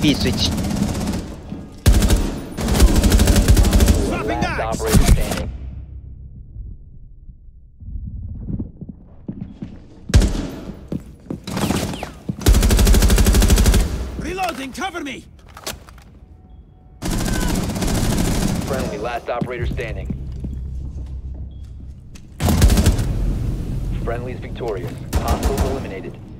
B switch. Last operator standing. Reloading, cover me! Friendly, last operator standing. Friendly's victorious. Hostiles eliminated.